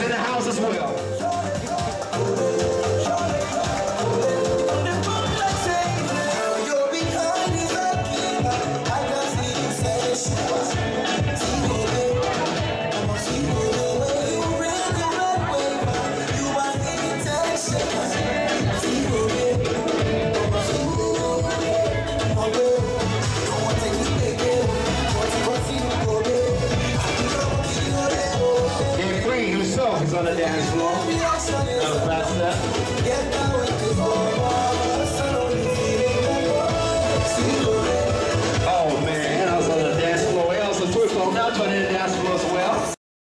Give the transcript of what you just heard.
in the house as well. He's on the dance floor. That was fast step.